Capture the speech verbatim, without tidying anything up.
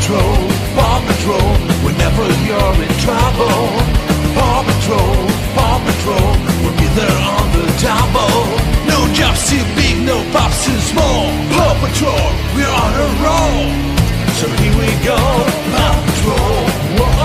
Patrol, Paw Patrol, whenever you're in trouble. Paw Patrol, Paw Patrol, we'll be there on the double. No job's too big, no pops too small. Paw Patrol, we're on a roll. So here we go, Paw Patrol, whoa.